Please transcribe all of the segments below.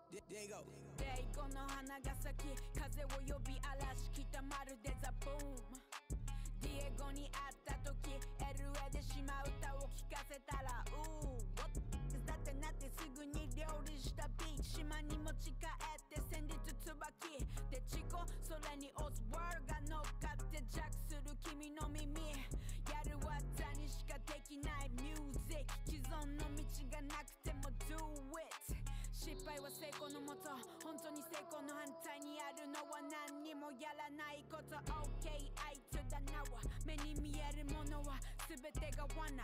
There you go. レイコの花が咲き風を呼び嵐来たまるでザ・ブームディエゴに会った時 LA で島歌を聴かせたらだってなってすぐに料理したビーチ島に持ち帰って戦慄椿でチコそれにオズワルが乗っかってジャックする君の耳やる技にしかできないミュージック既存の道がなくても Do it 失敗は成功のもと本当に成功の反対にあるのは何にもやらないこと OK I to the now 目に見えるものは全てが罠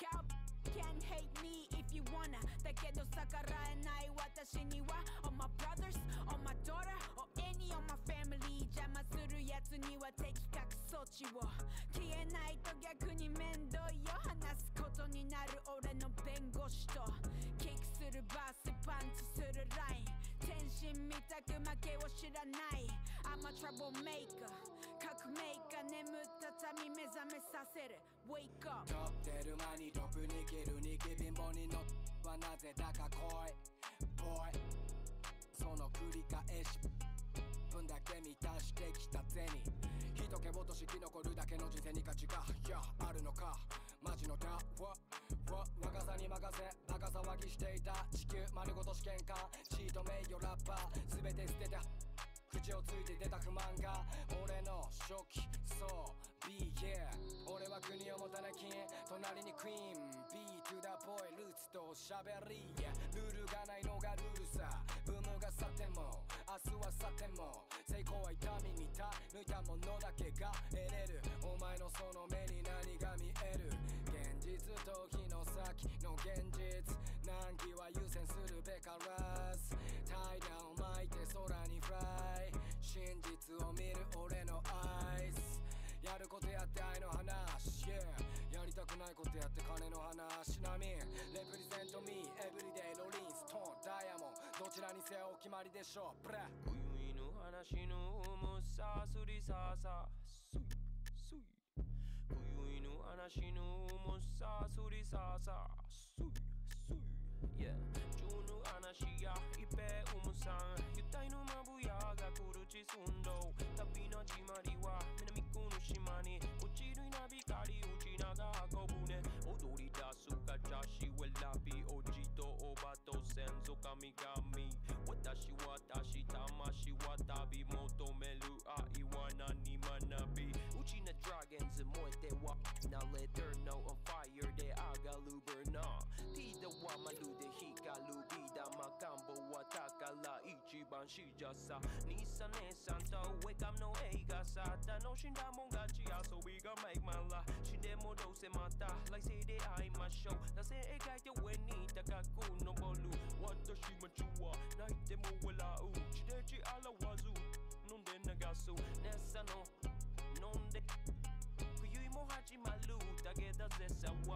Can't hate me if you wanna だけど逆らえない私には All my brothers, all my daughter, or any of my family 邪魔するやつには的確措置を消えないと逆に面倒よ話すことになる俺の弁護士とキックするバースパンチするライン天心みたく負けを知らない I'm a troublemaker 革命家眠った民目覚めさせる Wake up 撮ってる間にトップに切るニキ貧乏にのはなぜだか来いボイその繰り返し分だけ満たしてきた銭人気落とし生き残るだけの人生に価値があるのかマジのダ若さに任せバカ騒ぎしていた地球丸ごと試験官地位と名誉ラッパー全て捨てて口をついて出た不満が俺の初期そう Be yeah 俺は国を持たなき隣にクイーン Be to the boy ルーツと喋りルールがないのがルールさブームが去っても明日は去っても成功は痛みに抜いたものだけが得れるお前のその目に何が見える現実と日の先の現実難儀は優先するべからずタイダーを巻いて空にフライ真実を見る俺のアイスやることやって愛の話、yeah、やりたくないことやって金の話なみレプリゼントミーエブリデイロリンストーンダイヤモンドどちらにせよお決まりでしょうブラ今宵の話の重さすりささすいすい今宵の話の重さすりささすいすいYeah 今日の話や一平重さん油体のまぶやが来る地寸胴旅の始まりは南区の島に落ちる稲光打ち長小舟踊り出すかチャシウェラビおじとおばと先祖神々私魂は旅求める愛は何学びうちなドラゴンズ燃えてはなレターの on fire で上がるブルナーティーダはまるで光るビー玉願望は宝一番しじゃさ兄さん姉さんとウェカムの映画さ楽しんだもん勝ち遊びが make my life 死んでもどうせまた来世で会いましょうなぜ描いて上に高く登る私も中は泣いても笑う地で地表ず飲んで流す姉さんの飲んで冬も始まるだけだぜさは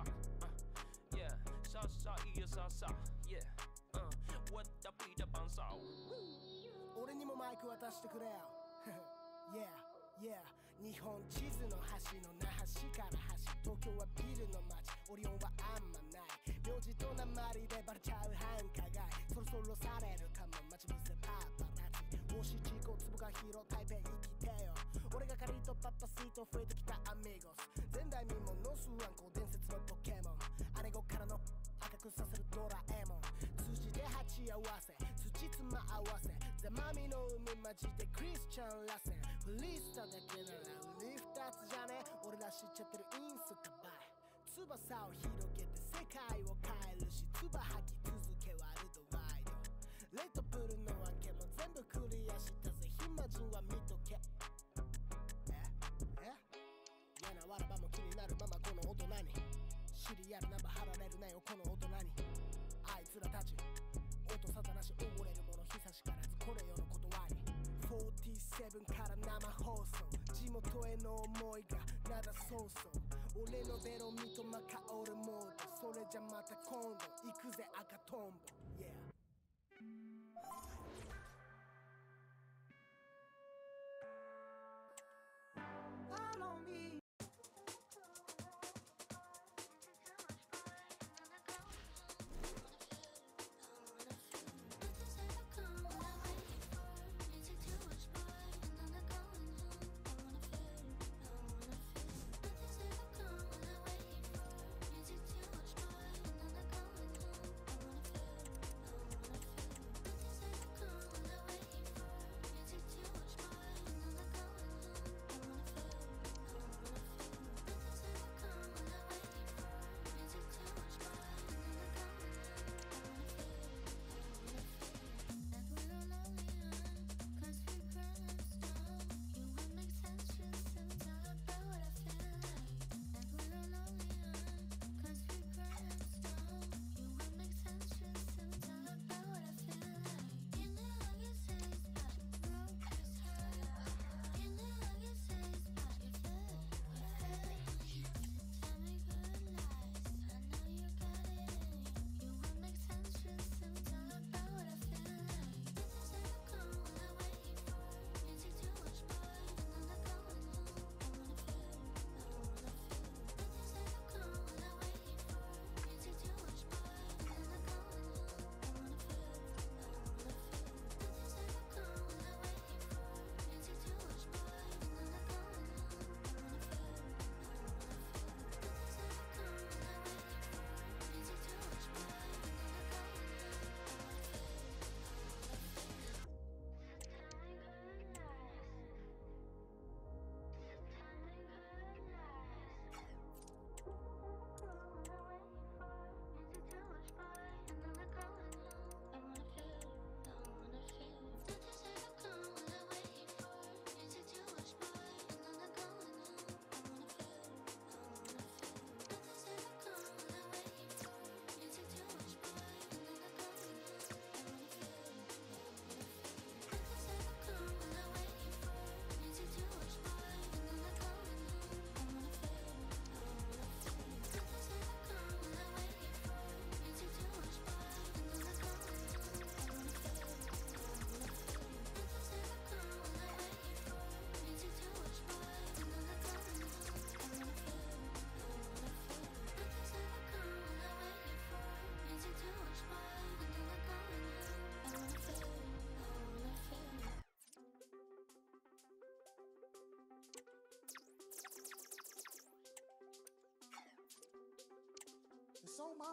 Yeah, sa sa iya sa sa, yeah, what the be the bansa. 俺にもマイク渡してくれよ。Yeah, 日本地図の端の那覇市から端東京はビルの街オリオンはあんまない名字と鉛でバレちゃう繁華街そろそろされるかも待ち伏せパパラッチ星地高粒が広台北生きてよ俺がカリーとパパスイート増えてきたアミゴス前代未聞のスワンコ伝説のポケモン姉子からの赤くさせるドラえもん辻で鉢合わせ土妻合わせザマミの海マジでクリスチャンらせんフリースタだけなら海二つじゃね俺ら知っちゃってるインスタ映え翼を広げて世界を変えるし唾吐き続けワールドワイドレッドブルの分けも全部クリアしたぜ暇人は見とけ嫌なわらばも気になるままこの大人にシリアルナンバー貼られるなよこの大人にあいつらたち音沙汰なし溺れるもの久しからずこれよの断り47から生放送地元への思いがなだそうそう俺のベロミとマカオルモードそれじゃまた今度行くぜ赤トンボ Yeah Follow me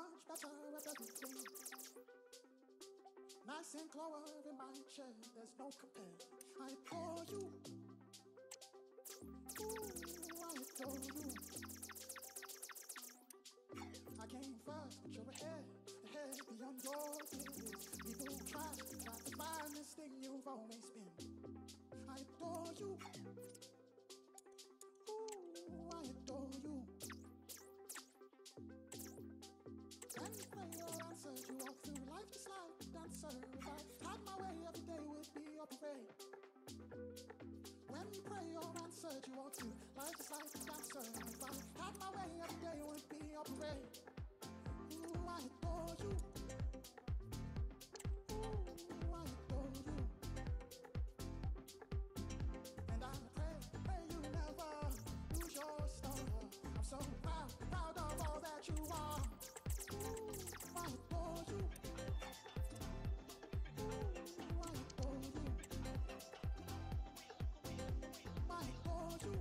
much better at everything. Nice and clover in my chair, there's no compare. I adore you. Ooh, I adore you. I came first, but you're ahead beyond your fears. People try to find this thing you've always been. I adore you. Ooh, I adore you. When you play your answer, you walk through life just like a dancer. If I had my way, every day would be a parade. When you pray or answer, you walk through life just like a dancer. If I had my way, every day would be a parade. Ooh, I adore you. Ooh, I adore you. And I pray you never lose your star. I'm so proud of all that you are. Ooh, I adore you. Ooh, I adore you. I adore you.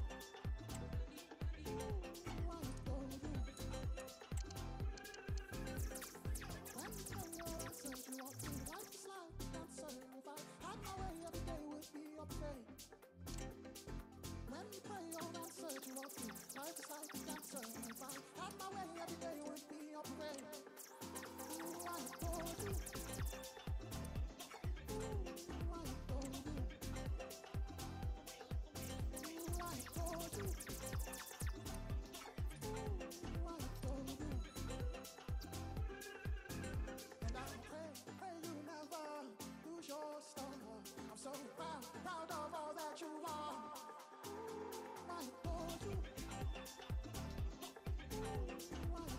Ooh, I adore you. When you play your answer, you walk through life just like a dancer. If I had my way, every day would be a parade. When you pray your answer, you walk through life just like a dancer. If I had my way, every day would be a parade. Ooh, I adore you. Ooh, I adore you. Ooh, I adore you. Ooh, I adore you. And I pray you never lose your star. I'm so proud of all that you are. Ooh, I adore you. Ooh, I